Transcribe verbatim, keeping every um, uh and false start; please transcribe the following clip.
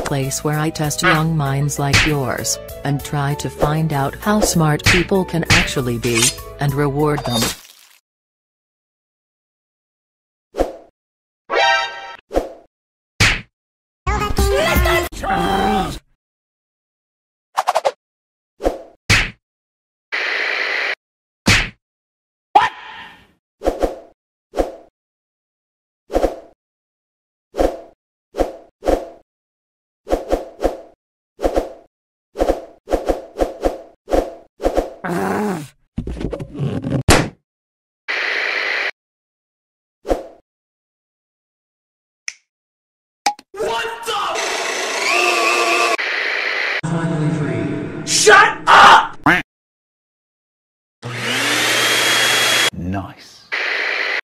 place where I test young minds like yours, and try to find out how smart people can actually be, and reward them. Ah.